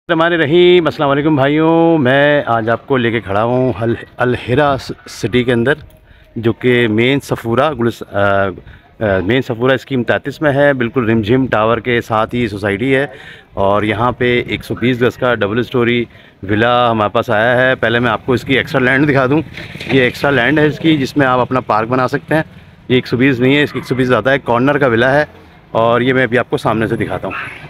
हमारे रहीम अस्सलाम वालेकुम भाइयों। मैं आज आपको लेके खड़ा हूँ अल हिरा सिटी के अंदर, जो कि मेन सफूरा स्कीम 33 में है। बिल्कुल रिमझिम टावर के साथ ही सोसाइटी है और यहाँ पे 120 गज का डबल स्टोरी विला हमारे पास आया है। पहले मैं आपको इसकी एक्स्ट्रा लैंड दिखा दूँ। ये एक्स्ट्रा लैंड है इसकी, जिसमें आप अपना पार्क बना सकते हैं। ये 120 नहीं है, इसकी 120 ज़्यादा है। कॉर्नर का विला है और ये मैं अभी आपको सामने से दिखाता हूँ।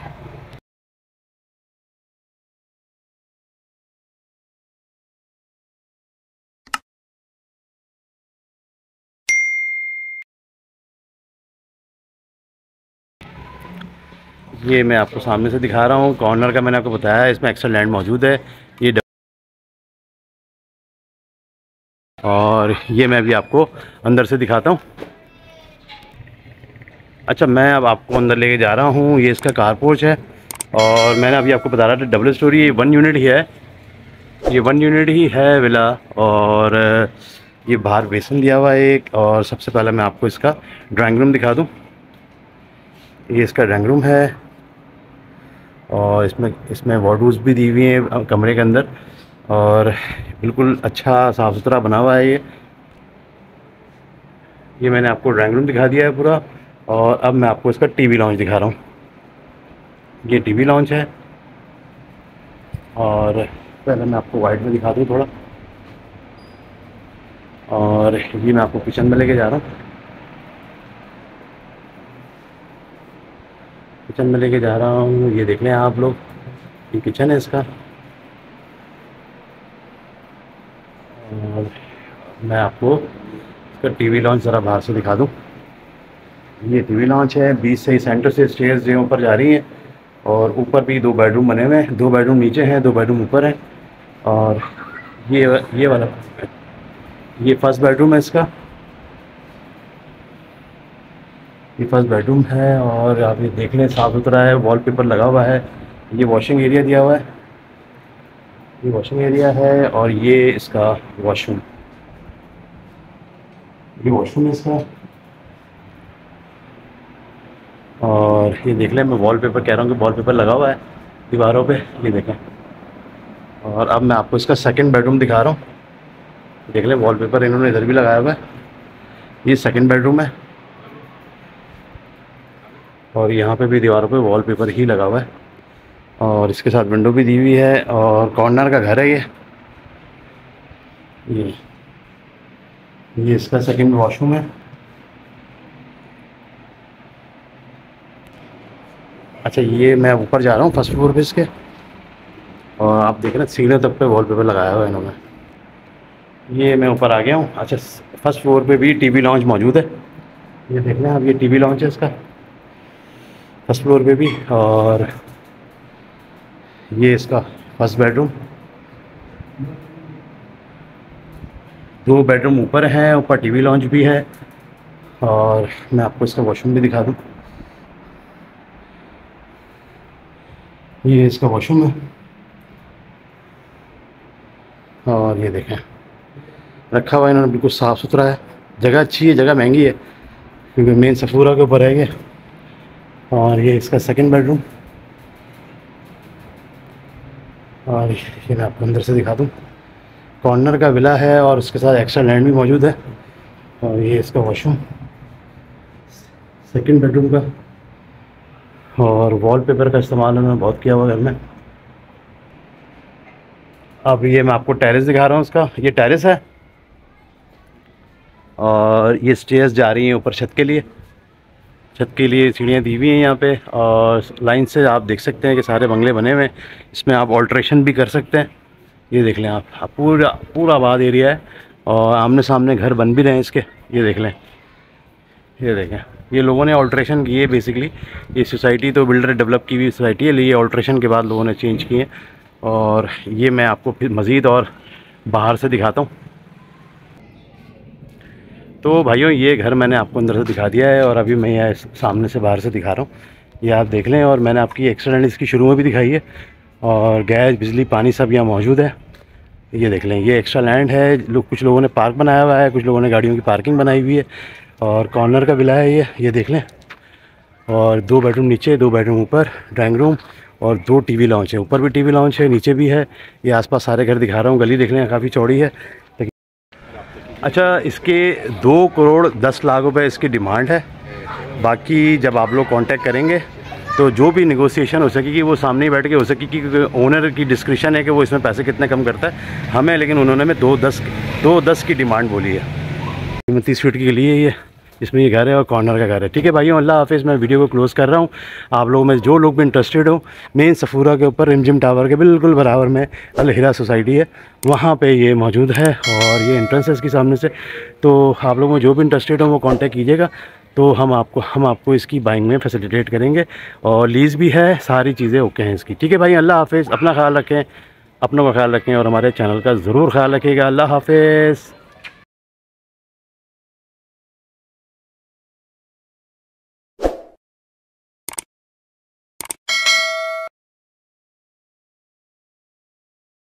ये मैं आपको सामने से दिखा रहा हूँ। कॉर्नर का मैंने आपको बताया है, इसमें एक्स्ट्रा लैंड मौजूद है। और ये मैं भी आपको अंदर से दिखाता हूँ। अच्छा, मैं अब आपको अंदर लेके जा रहा हूँ। ये इसका कारपोर्च है और मैंने अभी आपको बता रहा था डबल स्टोरी, ये 1 यूनिट ही है। ये 1 यूनिट ही है विला। और ये बाहर बेसन दिया हुआ है एक। और सबसे पहले मैं आपको इसका ड्राइंग रूम दिखा दूँ। ये इसका ड्राइंग रूम है और इसमें वार्डरोब्स भी दी हुई हैं कमरे के अंदर। और बिल्कुल अच्छा साफ़ सुथरा बना हुआ है ये मैंने आपको ड्राइंग रूम दिखा दिया है पूरा। और अब मैं आपको इसका टीवी लॉन्च दिखा रहा हूँ। ये टीवी लॉन्च है। और पहले मैं आपको वाइड में दिखा दूँ थोड़ा। और ये मैं आपको किचन में लेके जा रहा हूँ। किचन में लेके जा रहा हूँ, ये देख लें आप लोग। ये किचन है इसका। और मैं आपको इसका टीवी लॉन्च ज़रा बाहर से दिखा दूँ। ये टीवी लॉन्च है। 20 से सेंटर से स्टेयर्स जो ऊपर जा रही हैं। और ऊपर भी 2 बेडरूम बने हुए हैं। 2 बेडरूम नीचे हैं, 2 बेडरूम ऊपर हैं। और ये वाला ये फर्स्ट बेडरूम है इसका। ये फर्स्ट बेडरूम है और आप ये देख लें, साफ़ सुथरा है, वॉलपेपर लगा हुआ है। ये वॉशिंग एरिया दिया हुआ है। ये वॉशिंग एरिया है और ये इसका वॉशरूम। ये वॉशरूम है इसका। और ये देख लें, मैं वॉलपेपर कह रहा हूँ कि वॉलपेपर लगा हुआ है दीवारों पे, ये देखें। और अब मैं आपको इसका सेकंड बेडरूम दिखा रहा हूँ। देख लें, वॉलपेपर इन्होंने इधर भी लगाया हुआ है। ये सेकंड बेडरूम है और यहाँ पे भी दीवारों पे वॉलपेपर ही लगा हुआ है। और इसके साथ विंडो भी दी हुई है और कॉर्नर का घर है ये इसका सेकंड वॉशरूम है। अच्छा, ये मैं ऊपर जा रहा हूँ फर्स्ट फ्लोर पे इसके। और आप देख रहे हैं सीढ़ियों तक पे वॉलपेपर लगाया हुआ है इन्होंने। ये मैं ऊपर आ गया हूँ। अच्छा, फर्स्ट फ्लोर पे भी टीवी लॉन्च मौजूद है। ये देख लें आप, ये टीवी लॉन्च है इसका फर्स्ट फ्लोर पे भी। और ये इसका फर्स्ट बेडरूम। 2 बेडरूम ऊपर हैं, ऊपर टीवी लॉन्च भी है। और मैं आपको इसका वॉशरूम भी दिखा दूँ। ये इसका वॉशरूम है। और ये देखें, रखा हुआ इन्होंने बिल्कुल साफ़ सुथरा है। जगह अच्छी है, जगह महंगी है क्योंकि मेन सफूरा के ऊपर है ये। और ये इसका सेकंड बेडरूम। और ये मैं आपको अंदर से दिखा दूँ। कॉर्नर का विला है और उसके साथ एक्स्ट्रा लैंड भी मौजूद है। और ये इसका वॉशरूम सेकंड बेडरूम का। और वॉलपेपर का इस्तेमाल उन्होंने बहुत किया हुआ घर में। अब ये मैं आपको टेरेस दिखा रहा हूँ उसका। ये टेरेस है और ये स्टेयर्स जा रही हैं ऊपर छत के लिए। छत के लिए सीढ़ियाँ दी हुई हैं यहाँ पे। और लाइन से आप देख सकते हैं कि सारे बंगले बने हुए हैं। इसमें आप ऑल्ट्रेशन भी कर सकते हैं। ये देख लें आप पूरा आबाद एरिया है और आमने सामने घर बन भी रहे हैं इसके। ये देख लें, ये देखें, ये लोगों ने ऑल्ट्रेशन की है बेसिकली। ये सोसाइटी तो बिल्डर डेवलप की हुई सोसाइटी है, लेकिन ऑल्ट्रेशन के बाद लोगों ने चेंज किए। और ये मैं आपको फिर मज़ीद और बाहर से दिखाता हूँ। तो भाइयों, ये घर मैंने आपको अंदर से दिखा दिया है और अभी मैं यहाँ सामने से बाहर से दिखा रहा हूँ। ये आप देख लें। और मैंने आपकी एक्स्ट्रा लैंड इसकी शुरू में भी दिखाई है। और गैस, बिजली, पानी सब यहाँ मौजूद है। ये देख लें, ये एक्स्ट्रा लैंड है। कुछ लोगों ने पार्क बनाया हुआ है, कुछ लोगों ने गाड़ियों की पार्किंग बनाई हुई है। और कॉर्नर का विला है ये देख लें। और 2 बेडरूम नीचे, 2 बेडरूम ऊपर, ड्राइंग रूम, और 2 टीवी लॉन्च है, ऊपर भी टीवी लॉन्च है, नीचे भी है। ये आसपास सारे घर दिखा रहा हूँ, गली देख लें काफ़ी चौड़ी है। अच्छा, इसके 2 करोड़ 10 लाख रुपए इसकी डिमांड है। बाकी जब आप लोग कांटेक्ट करेंगे तो जो भी नेगोशिएशन हो सकेगी वो सामने ही बैठ के हो सकेगी, क्योंकि ओनर की डिस्क्रिप्शन है कि वो इसमें पैसे कितने कम करता है हमें, लेकिन उन्होंने में 210 की डिमांड बोली है। 30 फीट के लिए ये इसमें ये घर है और कॉर्नर का घर है। ठीक है भाइयों, अल्लाह हाफिज़। मैं वीडियो को क्लोज़ कर रहा हूँ। आप लोगों में जो लोग भी इंटरेस्टेड हो, मेन सफूरा के ऊपर रिमझिम टावर के बिल्कुल बराबर में अल हिरा सोसाइटी है, वहाँ पे ये मौजूद है और ये एंट्रेंस है इसके सामने से। तो आप लोगों में जो भी इंटरेस्टेड हो वो कांटेक्ट कीजिएगा, तो हम आपको इसकी बाइंग में फैसिलिटेट करेंगे। और लीज़ भी है, सारी चीज़ें ओके हैं इसकी। ठीक है भाई, अल्लाह हाफिज़। अपना ख्याल रखें, अपनों का ख्याल रखें और हमारे चैनल का ज़रूर ख्याल रखिएगा। अल्लाह हाफिज़।